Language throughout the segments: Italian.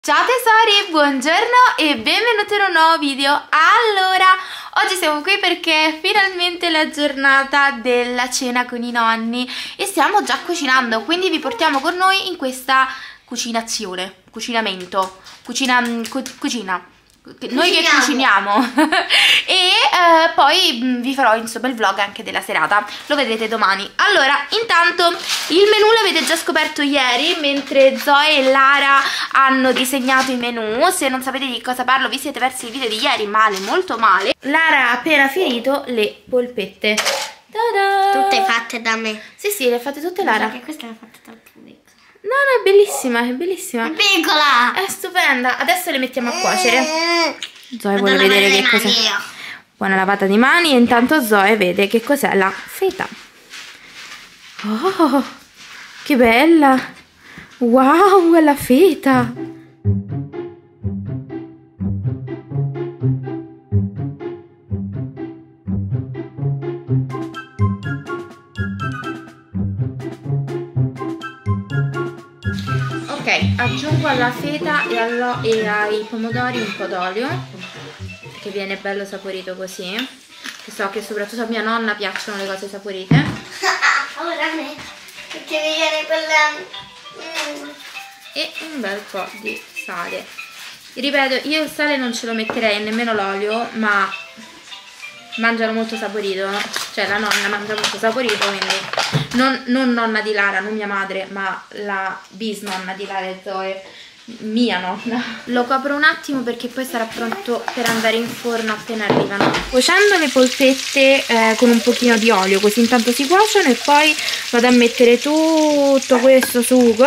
Ciao tesori, buongiorno e benvenuti in un nuovo video. Allora, oggi siamo qui perché è finalmente la giornata della cena con i nonni e stiamo già cucinando, quindi vi portiamo con noi in questa cucinamento, cucina. Noi che cuciniamo e poi vi farò insomma il vlog anche della serata, lo vedrete domani. Allora, intanto il menù l'avete già scoperto ieri mentre Zoe e Lara hanno disegnato i menù. Se non sapete di cosa parlo vi siete persi il video di ieri, male, molto male. Lara ha appena finito le polpette. Tutte fatte da me. Sì, le ha fatte tutte Lara. Perché questa l'ha fatta troppo piccola. No, è bellissima, è bellissima. È piccola! È stupenda. Adesso le mettiamo a cuocere. Zoe vuole vedere che cos'è. Buona lavata di mani. E intanto Zoe vede che cos'è la feta. Oh, che bella. Wow, è la feta. Ok, aggiungo alla feta e ai pomodori un po' d'olio, che viene bello saporito così. Che so che soprattutto a mia nonna piacciono le cose saporite. Ora a me, perché mi viene quella... E un bel po' di sale. Ripeto, io il sale non ce lo metterei, nemmeno l'olio, ma mangiano molto saporito, cioè la nonna mangia molto saporito, quindi non nonna di Lara, non mia madre, ma la bisnonna di Lara e Zoe, mia nonna. Lo copro un attimo perché poi sarà pronto per andare in forno appena arrivano. Cuocendo le polpette con un pochino di olio, così intanto si cuociono, e poi vado a mettere tutto questo sugo,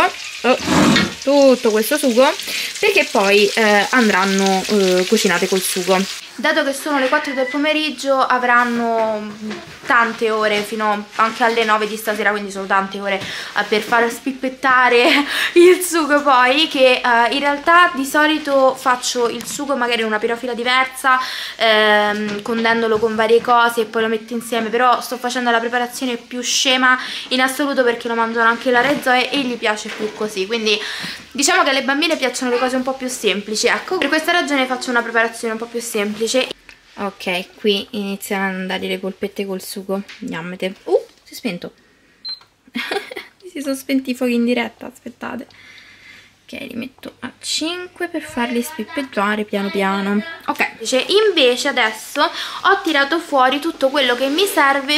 perché poi andranno cucinate col sugo. Dato che sono le 4 del pomeriggio avranno tante ore, fino anche alle 9 di stasera, quindi sono tante ore per far spippettare il sugo poi, che in realtà di solito faccio il sugo magari in una pirofila diversa, condendolo con varie cose e poi lo metto insieme, però sto facendo la preparazione più scema in assoluto perché lo mangiano anche Lara e Zoe e gli piace più così, quindi diciamo che alle bambine piacciono le cose un po' più semplici, ecco, per questa ragione faccio una preparazione un po' più semplice. Ok, qui iniziano ad andare le polpette col sugo. Gnammete. Si è spento. Si sono spenti i fuochi in diretta, aspettate. Ok, li metto a 5 per farli spippettare piano piano. Ok, invece adesso ho tirato fuori tutto quello che mi serve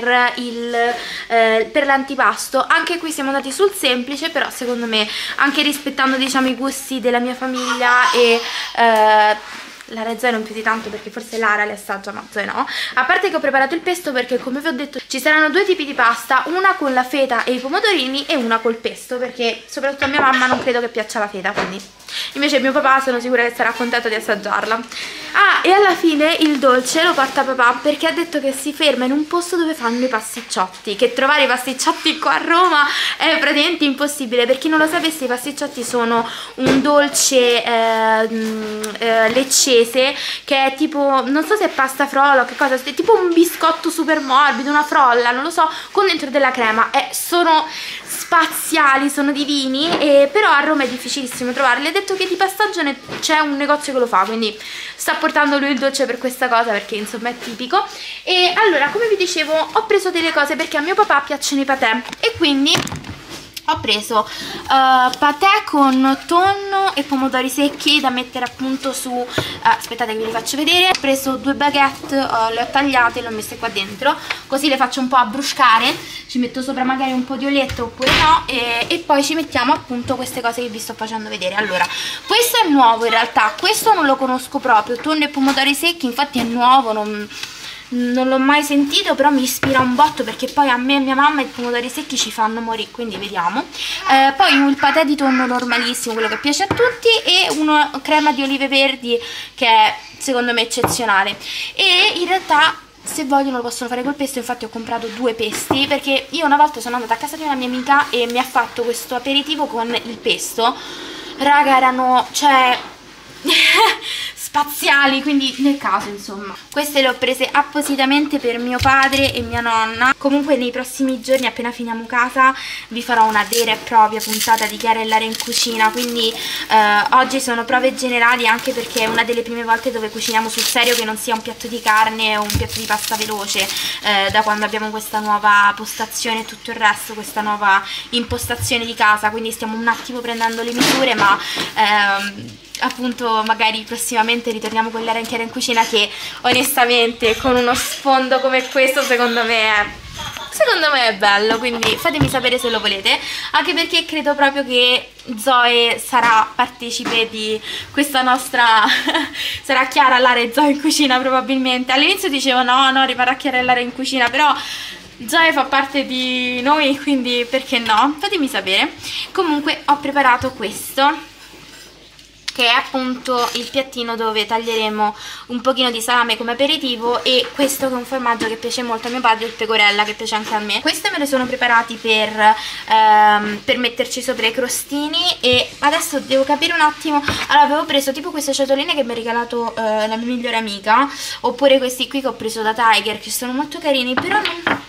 per l'antipasto. Anche qui siamo andati sul semplice, però secondo me, anche rispettando diciamo i gusti della mia famiglia e... Lara e Zoe non più di tanto perché forse Lara le assaggia ma Zoe no. A parte che ho preparato il pesto perché, come vi ho detto, ci saranno due tipi di pasta, una con la feta e i pomodorini e una col pesto, perché soprattutto a mia mamma non credo che piaccia la feta, quindi invece mio papà sono sicura che sarà contento di assaggiarla. Ah, e alla fine il dolce lo porta papà perché ha detto che si ferma in un posto dove fanno i pasticciotti, che trovare i pasticciotti qua a Roma è praticamente impossibile. Per chi non lo sapesse, i pasticciotti sono un dolce leccese che è tipo, non so se è pasta frolla o che cosa, è tipo un biscotto super morbido, una frolla, non lo so, con dentro della crema, sono spaziali, sono divini, però a Roma è difficilissimo trovarli. Ha detto che di Passagione c'è un negozio che lo fa, quindi sta portando lui il dolce per questa cosa perché insomma è tipico. E allora, come vi dicevo, ho preso delle cose perché a mio papà piacciono i patè e quindi ho preso patè con tonno e pomodori secchi da mettere appunto su... aspettate che vi li faccio vedere. Ho preso 2 baguette, le ho tagliate e le ho messe qua dentro, così le faccio un po' abbruscare, ci metto sopra magari un po' di olietto oppure no, e poi ci mettiamo appunto queste cose che vi sto facendo vedere. Allora, questo è nuovo in realtà, questo non lo conosco proprio, tonno e pomodori secchi, infatti è nuovo, non l'ho mai sentito, però mi ispira un botto perché poi a me e mia mamma i pomodori secchi ci fanno morire, quindi vediamo. Poi il patè di tonno normalissimo, quello che piace a tutti, e una crema di olive verdi che è secondo me eccezionale. E in realtà, se vogliono, lo possono fare col pesto. Infatti ho comprato 2 pesti perché io una volta sono andata a casa di una mia amica e mi ha fatto questo aperitivo con il pesto. Raga, erano, cioè spaziali, quindi nel caso insomma. Queste le ho prese appositamente per mio padre e mia nonna. Comunque nei prossimi giorni, appena finiamo casa, vi farò una vera e propria puntata di Chiara in cucina, quindi oggi sono prove generali, anche perché è una delle prime volte dove cuciniamo sul serio, che non sia un piatto di carne o un piatto di pasta veloce, da quando abbiamo questa nuova postazione e tutto il resto, questa nuova impostazione di casa, quindi stiamo un attimo prendendo le misure, ma appunto magari prossimamente ritorniamo con Chiara in cucina, che onestamente con uno sfondo come questo secondo me è bello, quindi fatemi sapere se lo volete, anche perché credo proprio che Zoe sarà partecipe di questa nostra sarà Chiara, Lara e Zoe in cucina probabilmente. All'inizio dicevo no, rimarrà Chiara e Lara in cucina, però Zoe fa parte di noi, quindi perché no? Fatemi sapere. Comunque ho preparato questo, che è appunto il piattino dove taglieremo un pochino di salame come aperitivo, e questo che è un formaggio che piace molto a mio padre, il pecorella, che piace anche a me. Queste me le sono preparati per metterci sopra i crostini, e adesso devo capire un attimo. Allora, avevo preso tipo queste ciotoline che mi ha regalato la mia migliore amica, oppure questi qui che ho preso da Tiger, che sono molto carini, però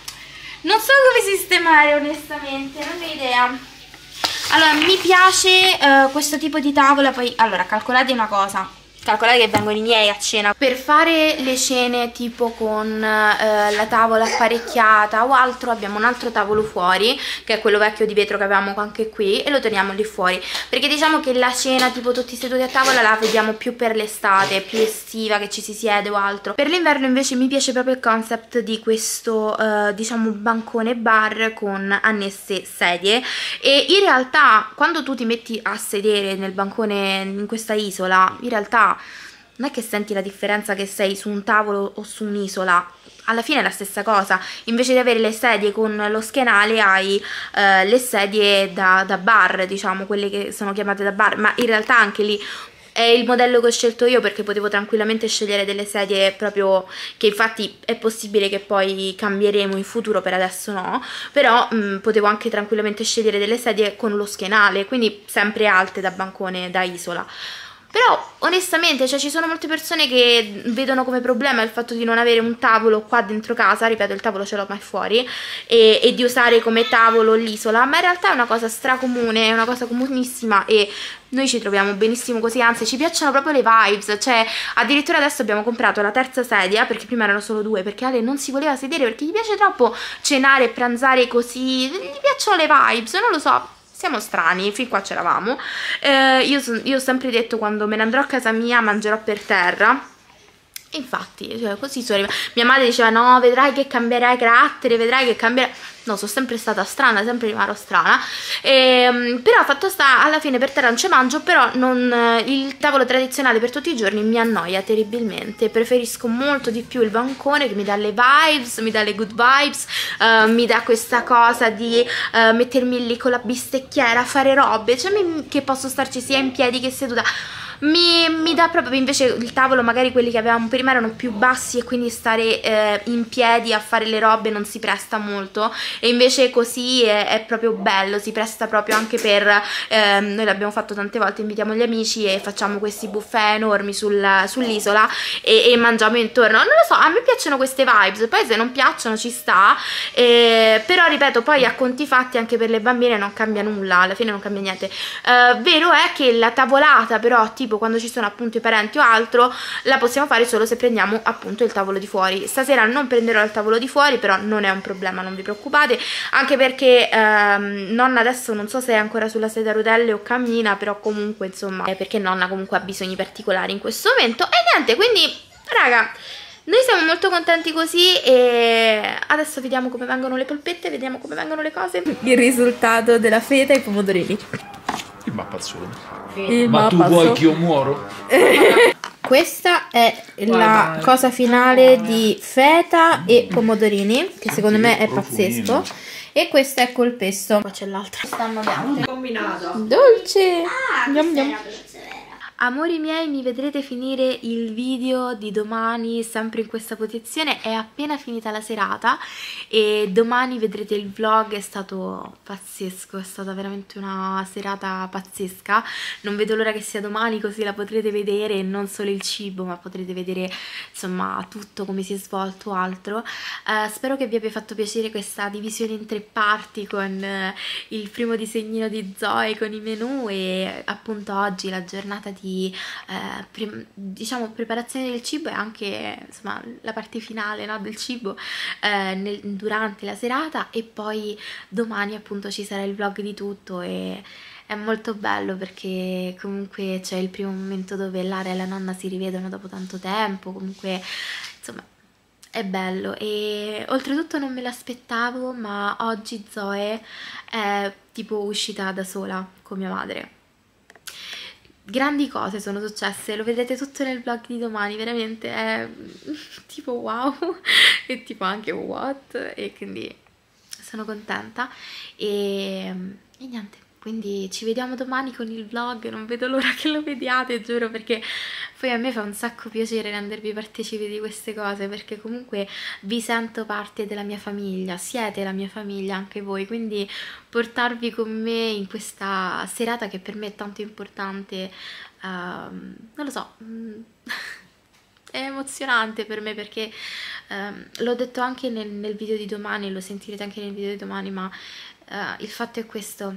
non so come sistemare onestamente, non ho idea. Allora, mi piace questo tipo di tavola. Poi, allora, calcolate una cosa, calcolate che vengono i miei a cena. Per fare le cene tipo con la tavola apparecchiata o altro, abbiamo un altro tavolo fuori, che è quello vecchio di vetro che avevamo anche qui, e lo teniamo lì fuori, perché diciamo che la cena tipo tutti seduti a tavola la vediamo più per l'estate, più estiva, che ci si siede o altro. Per l'inverno invece mi piace proprio il concept di questo diciamo bancone bar con annesse sedie, e in realtà quando tu ti metti a sedere nel bancone in questa isola, in realtà non è che senti la differenza che sei su un tavolo o su un'isola, alla fine è la stessa cosa. Invece di avere le sedie con lo schienale hai le sedie da bar, diciamo, quelle che sono chiamate da bar, ma in realtà anche lì è il modello che ho scelto io, perché potevo tranquillamente scegliere delle sedie proprio, che infatti è possibile che poi cambieremo in futuro, per adesso no, però potevo anche tranquillamente scegliere delle sedie con lo schienale, quindi sempre alte da bancone, da isola. Però onestamente, cioè, ci sono molte persone che vedono come problema il fatto di non avere un tavolo qua dentro casa, ripeto, il tavolo ce l'ho mai fuori, e di usare come tavolo l'isola, ma in realtà è una cosa stracomune, è una cosa comunissima, e noi ci troviamo benissimo così, anzi ci piacciono proprio le vibes. Cioè addirittura adesso abbiamo comprato la terza sedia, perché prima erano solo due, perché Ale non si voleva sedere perché gli piace troppo cenare e pranzare così, gli piacciono le vibes, non lo so. Siamo strani, fin qua c'eravamo. Io ho sempre detto, quando me ne andrò a casa mia mangerò per terra. Infatti, cioè, così sono arrivata. Mia madre diceva no, vedrai che cambierai carattere, vedrai che cambierai. No, sono sempre stata strana, sempre rimarrò strana. Però fatto sta, alla fine per terra non ci mangio, però il tavolo tradizionale per tutti i giorni mi annoia terribilmente. Preferisco molto di più il bancone, che mi dà le vibes, mi dà le good vibes, mi dà questa cosa di mettermi lì con la bistecchiera a fare robe, cioè che posso starci sia in piedi che seduta. Mi dà proprio, invece il tavolo, magari quelli che avevamo prima erano più bassi, e quindi stare in piedi a fare le robe non si presta molto, e invece così è proprio bello, si presta proprio anche per noi l'abbiamo fatto tante volte, invitiamo gli amici e facciamo questi buffet enormi sull'isola e mangiamo intorno. Non lo so, a me piacciono queste vibes, poi se non piacciono ci sta, però ripeto, poi a conti fatti anche per le bambine non cambia nulla, alla fine non cambia niente. Vero è che la tavolata però, tipo quando ci sono appunto i parenti o altro, la possiamo fare solo se prendiamo appunto il tavolo di fuori. Stasera non prenderò il tavolo di fuori, però non è un problema, non vi preoccupate, anche perché nonna adesso non so se è ancora sulla sedia a rotelle o cammina, però comunque insomma perché nonna comunque ha bisogni particolari in questo momento. E niente, quindi raga, noi siamo molto contenti così, e adesso vediamo come vengono le polpette, vediamo come vengono le cose. Il risultato della feta e i pomodorini. Il mappazzone. Ma tu vuoi che io muoro? Questa è la cosa finale di feta e pomodorini, che secondo me è pazzesco. E questa è col pesto. Qua c'è l'altra. Stanno bianche. Combinato. Dolce. Ah, Yum, yum. Amori miei, mi vedrete finire il video di domani sempre in questa posizione, è appena finita la serata e domani vedrete il vlog. È stato pazzesco, è stata veramente una serata pazzesca, non vedo l'ora che sia domani così la potrete vedere, e non solo il cibo ma potrete vedere insomma tutto come si è svolto, altro. Spero che vi abbia fatto piacere questa divisione in 3 parti con il primo disegnino di Zoe con i menù e appunto oggi la giornata di diciamo preparazione del cibo e anche insomma la parte finale, no, del cibo durante la serata, e poi domani appunto ci sarà il vlog di tutto e è molto bello perché comunque c'è il primo momento dove Lara e la nonna si rivedono dopo tanto tempo, comunque insomma è bello. E oltretutto non me l'aspettavo, ma oggi Zoe è tipo uscita da sola con mia madre. Grandi cose sono successe, lo vedrete tutto nel vlog di domani, veramente è tipo wow e tipo anche what, e quindi sono contenta e niente, quindi ci vediamo domani con il vlog, non vedo l'ora che lo vediate, giuro, perché poi a me fa un sacco piacere rendervi partecipi di queste cose, perché comunque vi sento parte della mia famiglia, siete la mia famiglia anche voi, quindi portarvi con me in questa serata che per me è tanto importante, non lo so, è emozionante per me perché l'ho detto anche nel video di domani, lo sentirete anche nel video di domani, ma il fatto è questo,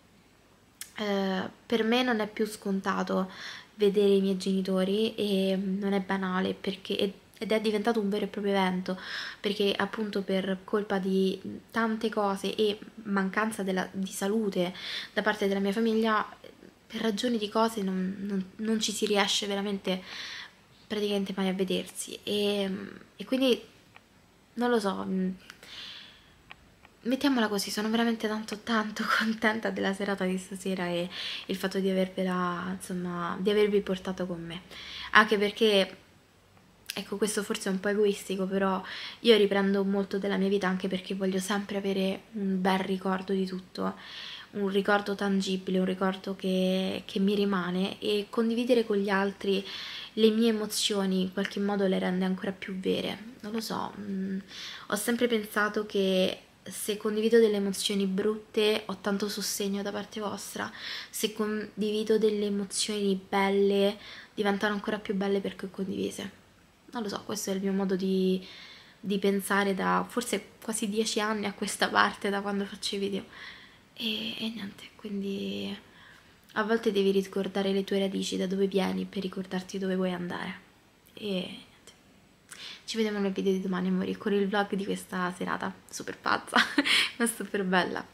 per me non è più scontato vedere i miei genitori e non è banale perché ed è diventato un vero e proprio evento, perché appunto per colpa di tante cose e mancanza di salute da parte della mia famiglia, per ragioni di cose non ci si riesce veramente praticamente mai a vedersi e quindi non lo so, mettiamola così, sono veramente tanto contenta della serata di stasera e il fatto di avervela, insomma, di avervi portato con me, anche perché ecco, questo forse è un po' egoistico, però io riprendo molto della mia vita anche perché voglio sempre avere un bel ricordo di tutto, un ricordo tangibile, un ricordo che mi rimane, e condividere con gli altri le mie emozioni in qualche modo le rende ancora più vere. Non lo so, ho sempre pensato che se condivido delle emozioni brutte ho tanto sostegno da parte vostra, se condivido delle emozioni belle diventano ancora più belle perché ho condivise. Non lo so, questo è il mio modo di pensare da forse quasi 10 anni a questa parte, da quando faccio i video e niente, quindi a volte devi ricordare le tue radici, da dove vieni, per ricordarti dove vuoi andare. E niente, ci vediamo nel video di domani, amori, con il vlog di questa serata super pazza ma super bella.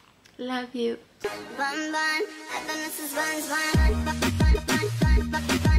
Love you.